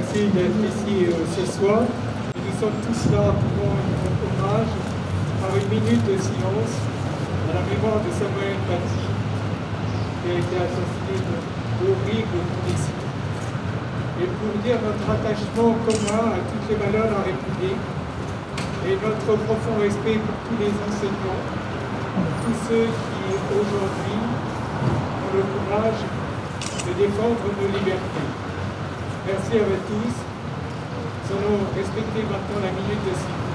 remercier d'être ici ce soir. Et nous sommes tous là pour rendre hommage par une minute de silence à la mémoire de Samuel Paty, qui a été assassiné d'horribles conditions. Et pour dire notre attachement commun à toutes les valeurs de la République et notre profond respect pour tous les enseignants, pour tous ceux qui aujourd'hui ont le courage de défendre nos libertés. Merci à vous tous. Nous allons respecter maintenant la minute de silence.